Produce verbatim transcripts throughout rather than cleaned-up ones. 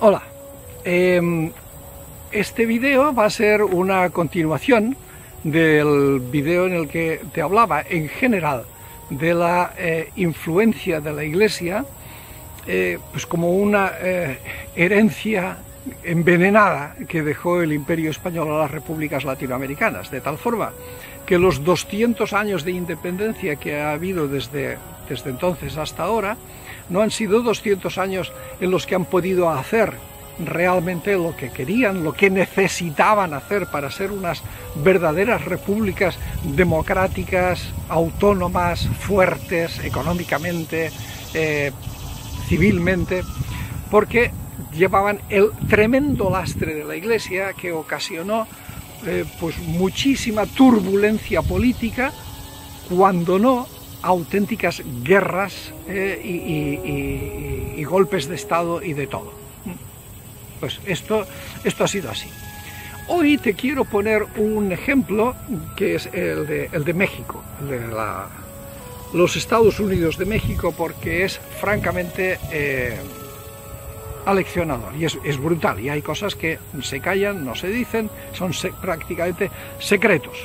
Hola, eh, este video va a ser una continuación del video en el que te hablaba en general de la eh, influencia de la Iglesia eh, pues como una eh, herencia envenenada que dejó el Imperio Español a las repúblicas latinoamericanas, de tal forma que los doscientos años de independencia que ha habido desde, desde entonces hasta ahora no han sido doscientos años en los que han podido hacer realmente lo que querían, lo que necesitaban hacer para ser unas verdaderas repúblicas democráticas, autónomas, fuertes económicamente, eh, civilmente, porque llevaban el tremendo lastre de la Iglesia que ocasionó eh, pues muchísima turbulencia política, cuando no auténticas guerras eh, y, y, y, y golpes de Estado y de todo. Pues esto, esto ha sido así. Hoy te quiero poner un ejemplo que es el de, el de México, el de la, los Estados Unidos de México, porque es francamente eh, aleccionador y es, es brutal, y hay cosas que se callan, no se dicen, son se, prácticamente secretos.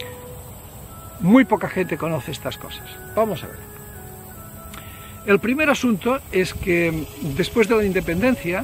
Muy poca gente conoce estas cosas. Vamos a ver. El primer asunto es que después de la independencia,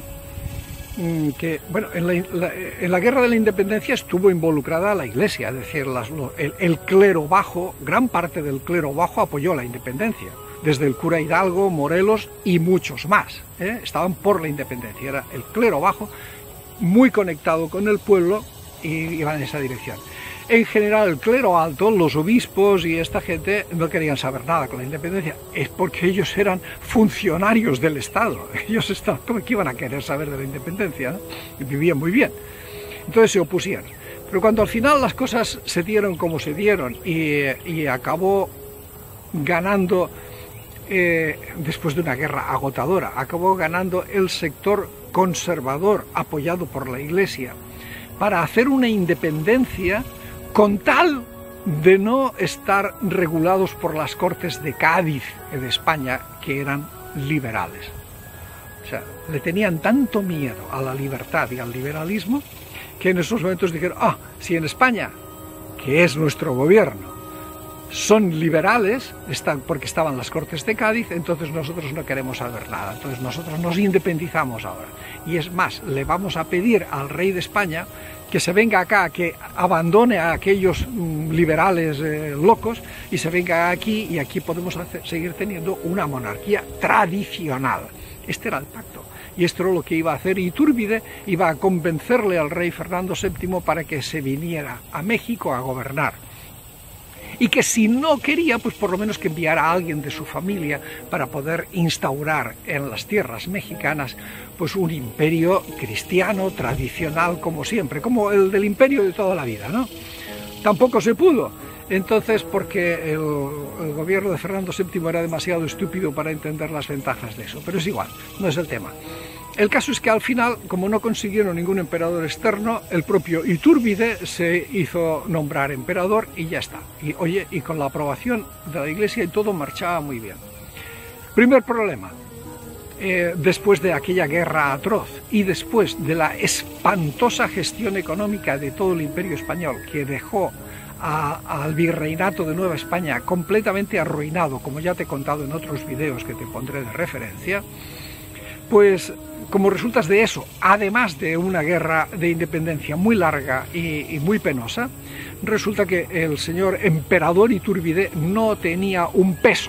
que bueno, en la, la, en la guerra de la independencia estuvo involucrada la Iglesia, es decir, las, el, el clero bajo, gran parte del clero bajo apoyó la independencia, desde el cura Hidalgo, Morelos y muchos más, ¿eh? Estaban por la independencia, era el clero bajo muy conectado con el pueblo y iba en esa dirección. En general, el clero alto, los obispos y esta gente no querían saber nada con la independencia. Es porque ellos eran funcionarios del Estado. Ellos estaban, ¿cómo que iban a querer saber de la independencia, ¿no? Y vivían muy bien. Entonces se opusieron. Pero cuando al final las cosas se dieron como se dieron y, y acabó ganando, eh, después de una guerra agotadora, acabó ganando el sector conservador apoyado por la Iglesia para hacer una independencia con tal de no estar regulados por las Cortes de Cádiz de España, que eran liberales. O sea, le tenían tanto miedo a la libertad y al liberalismo que en esos momentos dijeron, ah, si en España, que es nuestro gobierno, son liberales, están, porque estaban las Cortes de Cádiz, entonces nosotros no queremos saber nada, entonces nosotros nos independizamos ahora. Y es más, le vamos a pedir al rey de España que se venga acá, que abandone a aquellos mm, liberales eh, locos y se venga aquí, y aquí podemos hacer, seguir teniendo una monarquía tradicional. Este era el pacto, y esto era lo que iba a hacer Iturbide, iba a convencerle al rey Fernando séptimo para que se viniera a México a gobernar. Y que si no quería, pues por lo menos que enviara a alguien de su familia para poder instaurar en las tierras mexicanas pues un imperio cristiano, tradicional, como siempre, como el del imperio de toda la vida, ¿no? Tampoco se pudo, entonces, porque el, el gobierno de Fernando séptimo era demasiado estúpido para entender las ventajas de eso, pero es igual, no es el tema. El caso es que al final, como no consiguieron ningún emperador externo, el propio Iturbide se hizo nombrar emperador y ya está. Y oye, y con la aprobación de la Iglesia y todo marchaba muy bien. Primer problema, eh, después de aquella guerra atroz y después de la espantosa gestión económica de todo el Imperio Español, que dejó a, al virreinato de Nueva España completamente arruinado, como ya te he contado en otros videos que te pondré de referencia, pues como resultas de eso, además de una guerra de independencia muy larga y, y muy penosa, resulta que el señor emperador Iturbide no tenía un peso.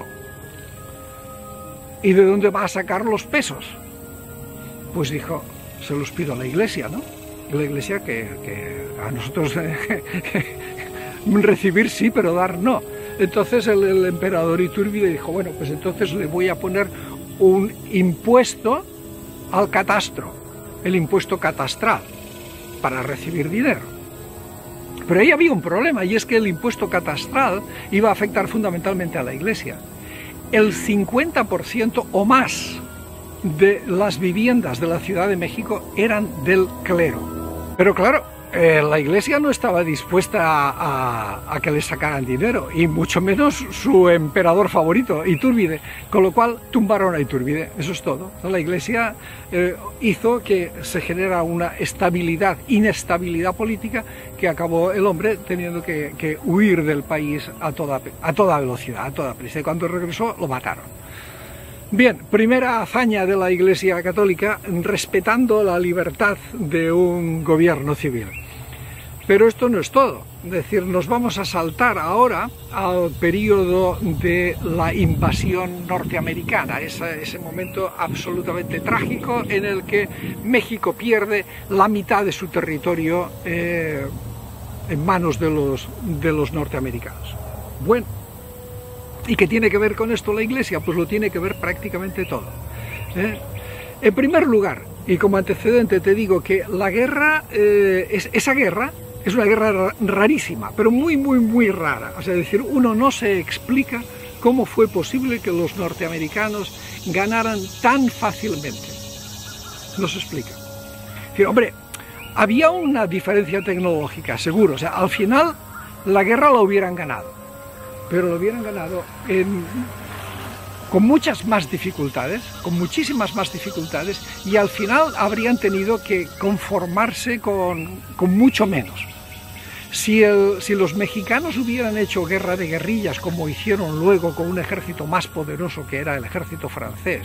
¿Y de dónde va a sacar los pesos? Pues dijo, se los pido a la Iglesia, ¿no? La Iglesia que, que a nosotros recibir sí, pero dar no. Entonces el, el emperador Iturbide dijo, bueno, pues entonces le voy a poner un impuesto al catastro, el impuesto catastral, para recibir dinero. Pero ahí había un problema, y es que el impuesto catastral iba a afectar fundamentalmente a la Iglesia. El cincuenta por ciento o más de las viviendas de la Ciudad de México eran del clero. Pero claro, eh, la Iglesia no estaba dispuesta a, a, a que le sacaran dinero, y mucho menos su emperador favorito, Iturbide, con lo cual tumbaron a Iturbide, eso es todo. La Iglesia eh, hizo que se genera una estabilidad, inestabilidad política, que acabó el hombre teniendo que, que huir del país a toda, a toda velocidad, a toda prisa, y cuando regresó lo mataron. Bien, primera hazaña de la Iglesia Católica, respetando la libertad de un gobierno civil. Pero esto no es todo, es decir, nos vamos a saltar ahora al periodo de la invasión norteamericana, ese, ese momento absolutamente trágico en el que México pierde la mitad de su territorio eh, en manos de los, de los norteamericanos. Bueno, ¿y qué tiene que ver con esto la Iglesia? Pues lo tiene que ver prácticamente todo. ¿eh? En primer lugar, y como antecedente te digo que la guerra, eh, es, esa guerra es una guerra rarísima, pero muy, muy, muy rara. O sea, es decir, uno no se explica cómo fue posible que los norteamericanos ganaran tan fácilmente. No se explica. Es decir, hombre, había una diferencia tecnológica, seguro. O sea, al final la guerra la hubieran ganado. Pero lo hubieran ganado en, con muchas más dificultades, con muchísimas más dificultades, y al final habrían tenido que conformarse con, con mucho menos. Si, el, si los mexicanos hubieran hecho guerra de guerrillas, como hicieron luego con un ejército más poderoso que era el ejército francés,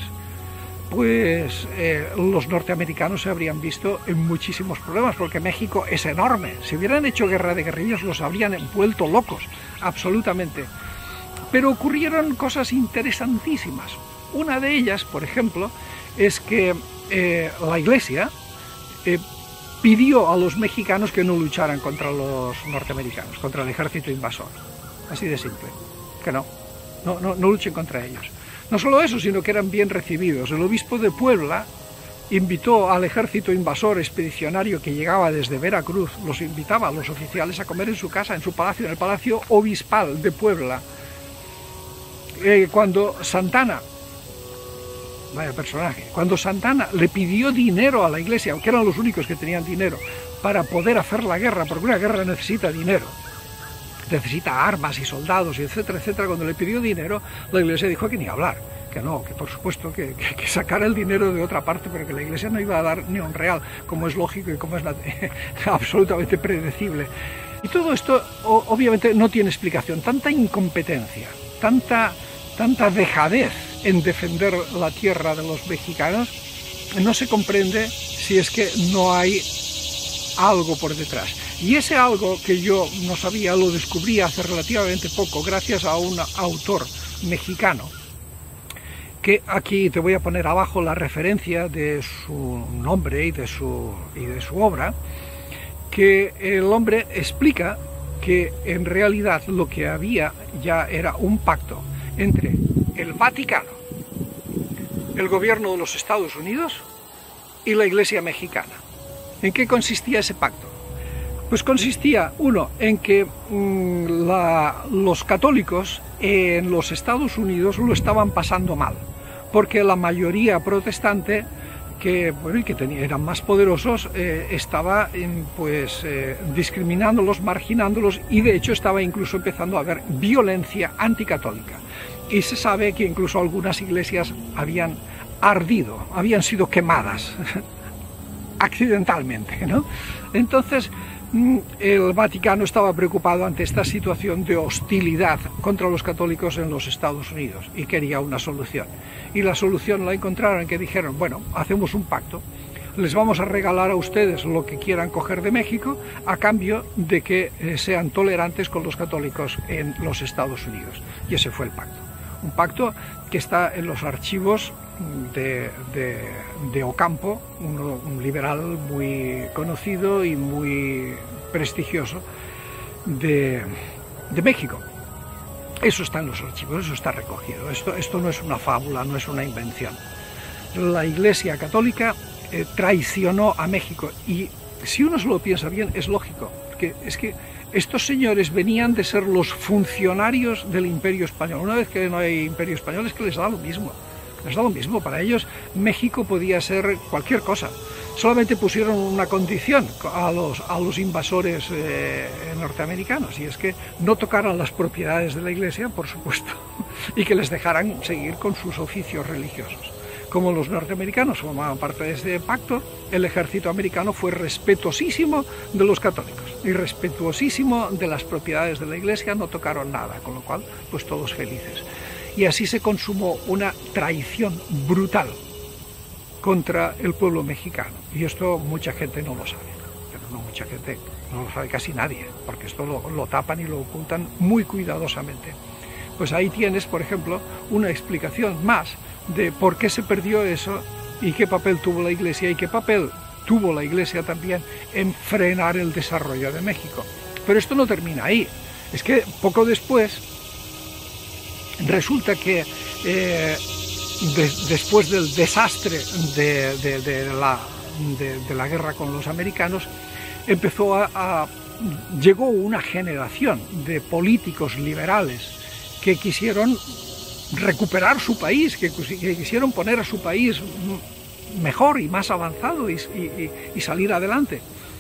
pues eh, los norteamericanos se habrían visto en muchísimos problemas, porque México es enorme. Si hubieran hecho guerra de guerrillas los habrían vuelto locos, absolutamente. Pero ocurrieron cosas interesantísimas. Una de ellas, por ejemplo, es que eh, la Iglesia eh, pidió a los mexicanos que no lucharan contra los norteamericanos, contra el ejército invasor. Así de simple, que no, no, no, no luchen contra ellos. No solo eso, sino que eran bien recibidos. El obispo de Puebla invitó al ejército invasor expedicionario que llegaba desde Veracruz, los invitaba a los oficiales a comer en su casa, en su palacio, en el Palacio Obispal de Puebla. Eh, cuando Santana, vaya personaje, cuando Santana le pidió dinero a la Iglesia, aunque eran los únicos que tenían dinero, para poder hacer la guerra, porque una guerra necesita dinero, necesita armas y soldados, y etcétera, etcétera. Cuando le pidió dinero, la Iglesia dijo que ni hablar, que no, que por supuesto que, que, que sacara el dinero de otra parte, pero que la Iglesia no iba a dar ni un real, como es lógico y como es absolutamente predecible. Y todo esto obviamente no tiene explicación. Tanta incompetencia, tanta, tanta dejadez en defender la tierra de los mexicanos, no se comprende si es que no hay algo por detrás. Y ese algo que yo no sabía lo descubrí hace relativamente poco gracias a un autor mexicano, que aquí te voy a poner abajo la referencia de su nombre y de su, y de su obra, que el hombre explica que en realidad lo que había ya era un pacto entre el Vaticano, el gobierno de los Estados Unidos y la Iglesia mexicana. ¿En qué consistía ese pacto? Pues consistía, uno, en que mmm, la, los católicos en los Estados Unidos lo estaban pasando mal, porque la mayoría protestante, que, bueno, y que tenía, eran más poderosos, eh, estaba eh, pues, eh, discriminándolos, marginándolos, y de hecho estaba incluso empezando a haber violencia anticatólica. Y se sabe que incluso algunas iglesias habían ardido, habían sido quemadas accidentalmente, ¿no? Entonces, el Vaticano estaba preocupado ante esta situación de hostilidad contra los católicos en los Estados Unidos y quería una solución. Y la solución la encontraron en que dijeron, bueno, hacemos un pacto, les vamos a regalar a ustedes lo que quieran coger de México a cambio de que eh, sean tolerantes con los católicos en los Estados Unidos. Y ese fue el pacto. Un pacto que está en los archivos de, de, de Ocampo, un, un liberal muy conocido y muy prestigioso de, de México. Eso está en los archivos, eso está recogido. Esto, esto no es una fábula, no es una invención. La Iglesia Católica eh, traicionó a México, y si uno se lo piensa bien, es lógico, porque es que estos señores venían de ser los funcionarios del Imperio Español. Una vez que no hay Imperio Español es que les da lo mismo. Les da lo mismo. Para ellos México podía ser cualquier cosa. solamente pusieron una condición a los, a los invasores eh, norteamericanos, y es que no tocaran las propiedades de la Iglesia, por supuesto, y que les dejaran seguir con sus oficios religiosos. Como los norteamericanos formaban parte de ese pacto, el ejército americano fue respetuosísimo de los católicos y respetuosísimo de las propiedades de la Iglesia, no tocaron nada, con lo cual, pues todos felices. Y así se consumó una traición brutal contra el pueblo mexicano. Y esto mucha gente no lo sabe, pero no mucha gente, no lo sabe casi nadie, porque esto lo, lo tapan y lo ocultan muy cuidadosamente. Pues ahí tienes, por ejemplo, una explicación más de por qué se perdió eso y qué papel tuvo la Iglesia y qué papel tuvo la Iglesia también en frenar el desarrollo de México. Pero esto no termina ahí, es que poco después resulta que eh, de, después del desastre de, de, de, la, de, de la guerra con los americanos, empezó a, a llegó una generación de políticos liberales que quisieron recuperar su país, que, que quisieron poner a su país mejor y más avanzado y, y, y salir adelante.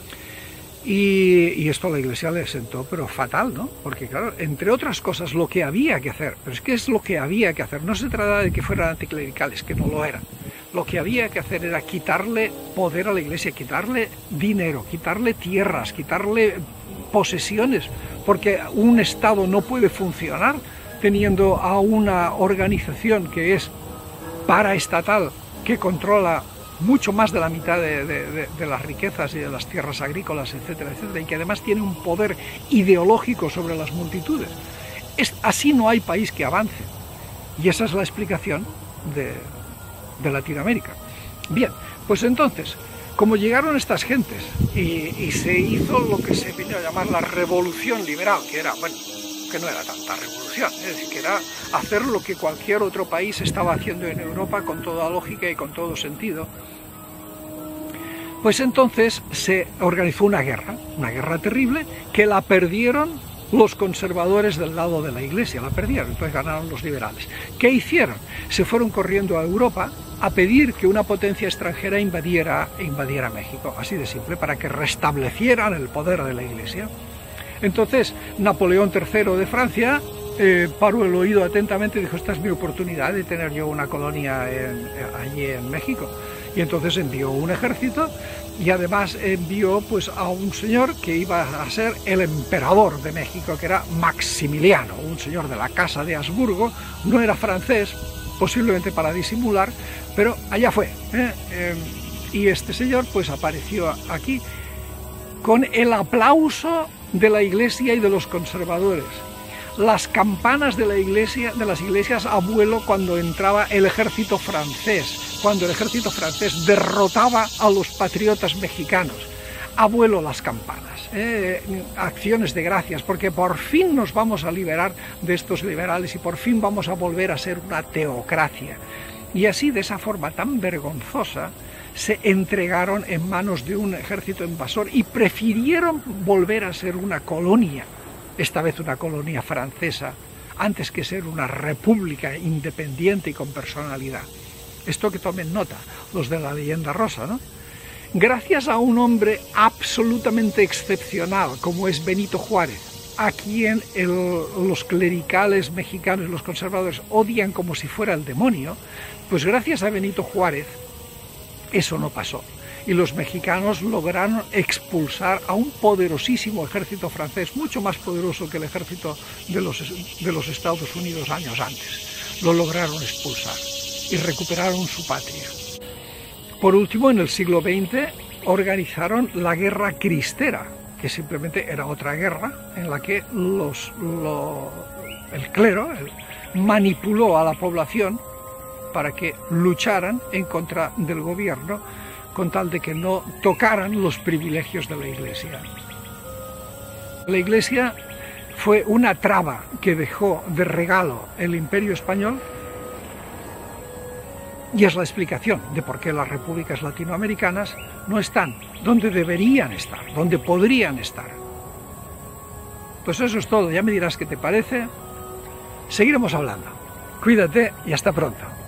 Y, y esto a la Iglesia le sentó, pero fatal, ¿no? Porque claro, entre otras cosas, lo que había que hacer, pero es que es lo que había que hacer, no se trata de que fueran anticlericales, que no lo eran. Lo que había que hacer era quitarle poder a la Iglesia, quitarle dinero, quitarle tierras, quitarle posesiones, porque un Estado no puede funcionar teniendo a una organización que es paraestatal, que controla mucho más de la mitad de, de, de, de las riquezas y de las tierras agrícolas, etcétera, etcétera, y que además tiene un poder ideológico sobre las multitudes. Es, así no hay país que avance. Y esa es la explicación de, de Latinoamérica. Bien, pues entonces, como llegaron estas gentes y, y se hizo lo que se vino a llamar la revolución liberal, que era, bueno, que no era tanta revolución, es decir, que era hacer lo que cualquier otro país estaba haciendo en Europa con toda lógica y con todo sentido, pues entonces se organizó una guerra, una guerra terrible, que la perdieron los conservadores del lado de la Iglesia, la perdieron, entonces ganaron los liberales. ¿Qué hicieron? Se fueron corriendo a Europa a pedir que una potencia extranjera invadiera, invadiera México, así de simple, para que restablecieran el poder de la Iglesia. Entonces Napoleón tercero de Francia eh, paró el oído atentamente y dijo: esta es mi oportunidad de tener yo una colonia en, allí en México. Y entonces envió un ejército y además envió pues a un señor que iba a ser el emperador de México, que era Maximiliano, un señor de la casa de Habsburgo, no era francés, posiblemente para disimular, pero allá fue. ¿eh? Eh, y este señor pues apareció aquí con el aplauso de la Iglesia y de los conservadores. Las campanas de la iglesia, de las iglesias a vuelo cuando entraba el ejército francés, cuando el ejército francés derrotaba a los patriotas mexicanos. A vuelo las campanas, eh, acciones de gracias, porque por fin nos vamos a liberar de estos liberales y por fin vamos a volver a ser una teocracia. Y así, de esa forma tan vergonzosa, se entregaron en manos de un ejército invasor y prefirieron volver a ser una colonia, esta vez una colonia francesa, antes que ser una república independiente y con personalidad. Esto que tomen nota los de la leyenda rosa, ¿no? Gracias a un hombre absolutamente excepcional como es Benito Juárez, a quien el, los clericales mexicanos, los conservadores, odian como si fuera el demonio, pues gracias a Benito Juárez eso no pasó. Y los mexicanos lograron expulsar a un poderosísimo ejército francés, mucho más poderoso que el ejército de los, de los Estados Unidos años antes. Lo lograron expulsar y recuperaron su patria. Por último, en el siglo veinte, organizaron la Guerra Cristera, que simplemente era otra guerra en la que los, lo, el clero el, manipuló a la población para que lucharan en contra del gobierno, con tal de que no tocaran los privilegios de la Iglesia. La Iglesia fue una traba que dejó de regalo el Imperio Español y es la explicación de por qué las repúblicas latinoamericanas no están donde deberían estar, donde podrían estar. Pues eso es todo, ya me dirás qué te parece. Seguiremos hablando. Cuídate y hasta pronto.